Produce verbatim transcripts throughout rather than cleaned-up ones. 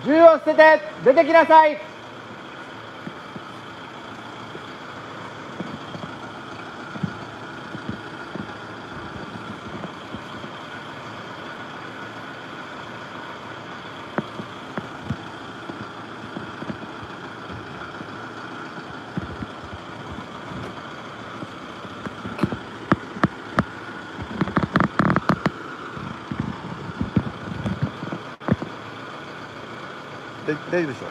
銃を捨てて出てきなさい。 で大丈夫でしょ。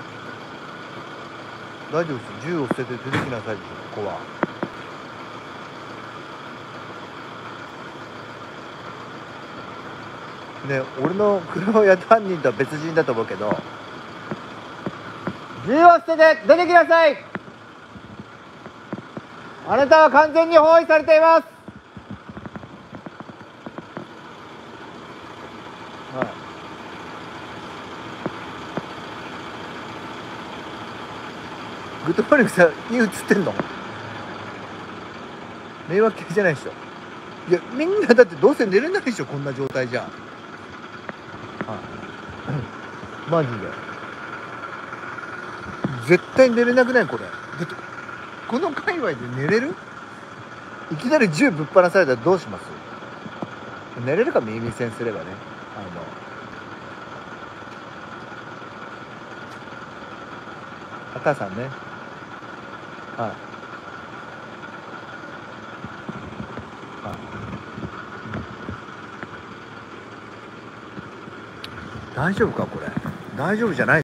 大丈夫です。銃を捨てて出てきなさいでしょ、ここは。ね、俺の車をやった犯人とは別人だと思うけど。 銃を捨てて出てきなさい。あなたは完全に包囲されています。 はい。グッドモーニングさんに映ってんの？迷惑系じゃないでしょ。いや、みんなだってどうせ寝れないでしょ、こんな状態じゃん。はい。マジで。絶対寝れなくないこれ。だってこの界隈で寝れる？いきなり銃ぶっ放されたらどうします？寝れるか耳栓すればね。あのお母さんね。はい。はい。大丈夫かこれ。大丈夫じゃない。